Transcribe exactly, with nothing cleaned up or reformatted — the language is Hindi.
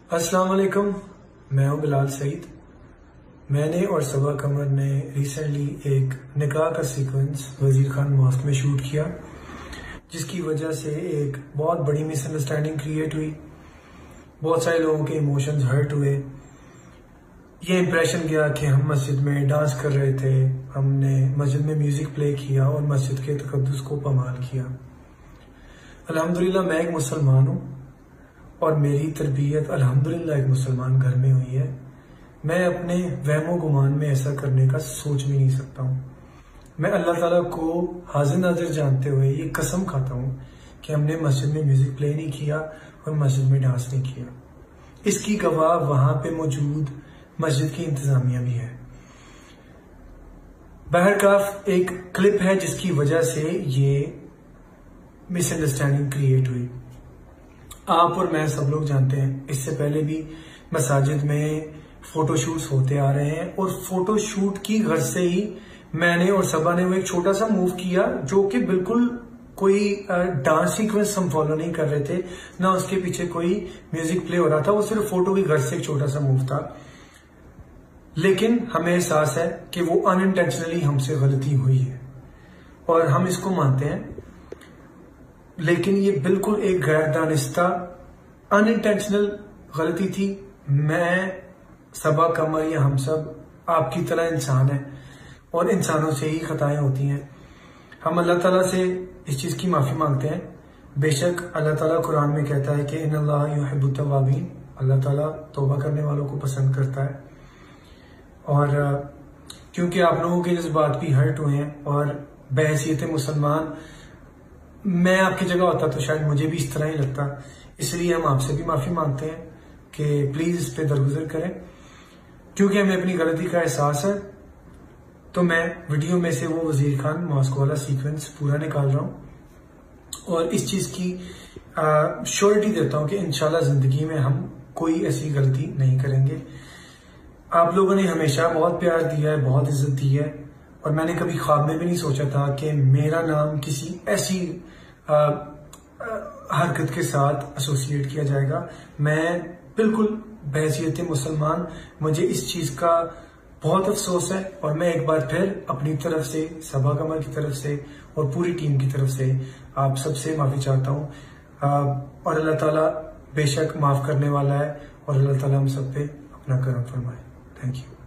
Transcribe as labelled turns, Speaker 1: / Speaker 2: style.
Speaker 1: अस्सलाम वालेकुम, मैं हूं बिलाल सईद। मैंने और सबा कमर ने रिसेंटली एक निकाह का सीक्वेंस वजीर खान मॉस्क में शूट किया, जिसकी वजह से एक बहुत बड़ी मिसअंडरस्टैंडिंग क्रिएट हुई। बहुत सारे लोगों के इमोशंस हर्ट हुए। ये इंप्रेशन गया कि हम मस्जिद में डांस कर रहे थे, हमने मस्जिद में म्यूजिक प्ले किया और मस्जिद के तकद्दुस को पमाल किया। अल्हम्दुलिल्लाह मैं एक मुसलमान हूं और मेरी तरबियत अल्हम्दुलिल्लाह एक मुसलमान घर में हुई है। मैं अपने वहमो गुमान में ऐसा करने का सोच भी नहीं सकता हूँ। मैं अल्लाह ताला को हाजिर नाजिर जानते हुए ये कसम खाता हूँ कि हमने मस्जिद में म्यूजिक प्ले नहीं किया और मस्जिद में डांस नहीं किया। इसकी गवाह वहां पे मौजूद मस्जिद की इंतजामिया भी है। बहरकाफ एक क्लिप है जिसकी वजह से ये मिसअंडरस्टैंडिंग क्रिएट हुई। आप और मैं सब लोग जानते हैं, इससे पहले भी मसाजिद में फोटोशूट्स होते आ रहे हैं और फोटोशूट की गर्ज से ही मैंने और सबा ने वो एक छोटा सा मूव किया जो कि बिल्कुल कोई डांस सीक्वेंस हम फॉलो नहीं कर रहे थे, ना उसके पीछे कोई म्यूजिक प्ले हो रहा था। वो सिर्फ फोटो की गर्ज से एक छोटा सा मूव था, लेकिन हमें एहसास है कि वो अनइंटेंशनली हमसे गलती हुई है और हम इसको मानते हैं। लेकिन ये बिल्कुल एक गैर दानिस्ता अनइंटेंशनल गलती थी। मैं, सबा कमर या हम सब आपकी तरह इंसान हैं और इंसानों से ही खताएं होती हैं। हम अल्लाह ताला से इस चीज की माफी मांगते हैं। बेशक अल्लाह ताला कुरान में कहता है कि इन्नल्लाह युहिब्बुत तव्वाबीन, अल्लाह ताला तौबा करने वालों को पसंद करता है। और क्योंकि आप लोगों के जज्बात भी हर्ट हुए हैं और बहैसियत मुसलमान मैं आपकी जगह होता तो शायद मुझे भी इस तरह ही लगता, इसलिए हम आपसे भी माफी मांगते हैं कि प्लीज इस पे दरगुजर करें। क्योंकि हमें अपनी गलती का एहसास है, तो मैं वीडियो में से वो वजीर खान मॉस्क वाला सीक्वेंस पूरा निकाल रहा हूं और इस चीज की श्योरिटी देता हूं कि इंशाल्लाह जिंदगी में हम कोई ऐसी गलती नहीं करेंगे। आप लोगों ने हमेशा बहुत प्यार दिया है, बहुत इज्जत दी है और मैंने कभी ख्वाब में भी नहीं सोचा था कि मेरा नाम किसी ऐसी आ, आ, हरकत के साथ एसोसिएट किया जाएगा। मैं बिल्कुल बहैसियत मुसलमान, मुझे इस चीज का बहुत अफसोस है और मैं एक बार फिर अपनी तरफ से, सबा कमर की तरफ से और पूरी टीम की तरफ से आप सबसे माफी चाहता हूँ। और अल्लाह ताला बेशक माफ करने वाला है और अल्लाह ताला हम सब पे अपना करम फरमाए। Thank you.